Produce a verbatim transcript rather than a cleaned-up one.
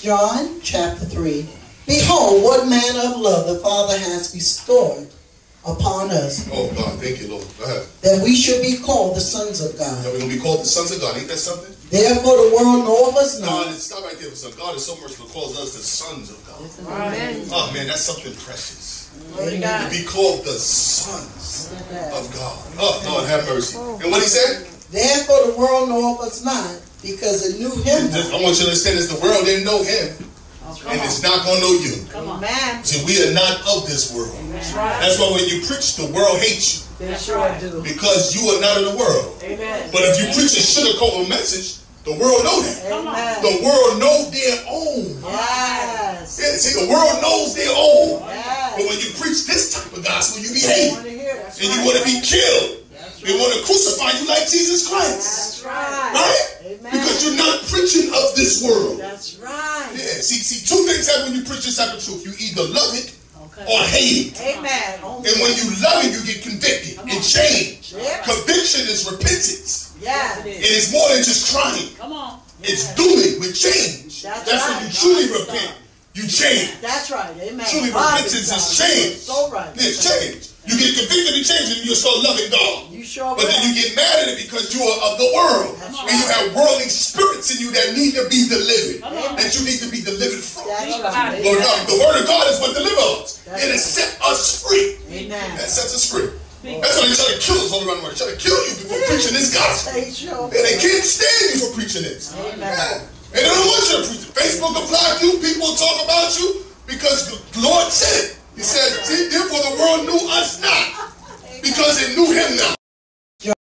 John chapter three. Behold, what manner of love the Father has bestowed upon us. Oh God, thank you, Lord. Go ahead. That we should be called the sons of God. That we're going to be called the sons of God. Ain't that something? Therefore the world knoweth us God, not. is, stop right there for some. God is so merciful, calls us the sons of God. Amen. Oh man, that's something precious. Glory to God. To be called the sons of God. Oh Lord, have mercy. And what he said? Therefore the world knoweth us not, because it knew him Just- not. I want you to understand this. The world didn't know him, and it's not going to know you. Amen. See, we are not of this world. That's right. That's why when you preach, the world hates you. They sure do. Because you are not of the world. Amen. But if you preach a sugarcoat message, the world know that. Amen. The world know their own. Yes. Yeah, see, the world knows their own. Yes. But when you preach this type of gospel, you be I want hated. to hear it. And you want to be killed. They want to crucify you like Jesus Christ. That's right. Right? Amen. Because you're not preaching of this world. That's right. Yeah, see, see, two things happen when you preach this type of truth. You either love it or hate it. Amen. And when you love it, you get convicted and changed. Yeah. Conviction is repentance. Yeah. It is more than just crying. Come on. It's doing with change. That's That's right. when you truly repent. You change. That's right. Amen. Truly God repentance God. is change. So right. It's change. You get convicted and change, and you start loving God. You sure But then you get mad at it because you are of the world. That's And you have worldly spirits in you that need to be delivered. Amen. That you need to be delivered from. That's right. Lord God, Amen. the word of God is what delivers us. That's It has set us free. Amen. That sets us free. That's why they try to kill us all around the world. They try to kill you before preaching this gospel. Say sure. And they can't stand you for preaching this. Amen. Yeah. And they don't want you to preach it. Facebook apply to you. People talk about you because the Lord said it. He said, see, therefore the world knew us not because it knew him not.